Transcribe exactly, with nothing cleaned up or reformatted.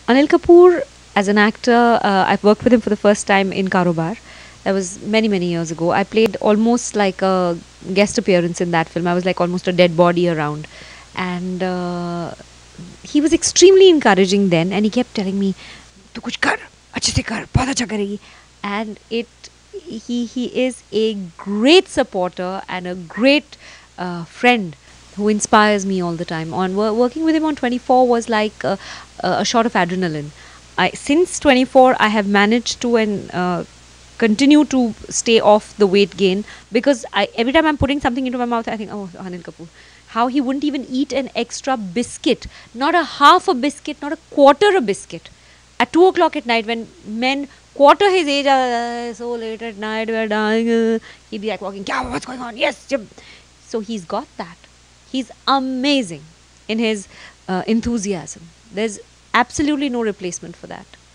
Anil Kapoor, as an actor, uh, I've worked with him for the first time in Karobar. That was many, many years ago. I played almost like a guest appearance in that film. I was like almost a dead body around. And uh, he was extremely encouraging then, and he kept telling me, "Tu kuch kar, अच्छे से कर, बहुत अच्छा करेगी." And it, he, he is a great supporter and a great uh, friend who inspires me all the time. On wo- working with him on twenty-four was like a, a shot of adrenaline. I since twenty-four I have managed to and uh, continue to stay off the weight gain because I every time I'm putting something into my mouth I think, oh, Anil Kapoor, how he wouldn't even eat an extra biscuit, not a half a biscuit, not a quarter a biscuit at two o'clock at night when men quarter his age are uh, so late at night we're dying, uh, he'd be like walking, "Kya, what's going on?" Yes, jab. So he's got that. He's amazing in his uh, enthusiasm. There's absolutely no replacement for that.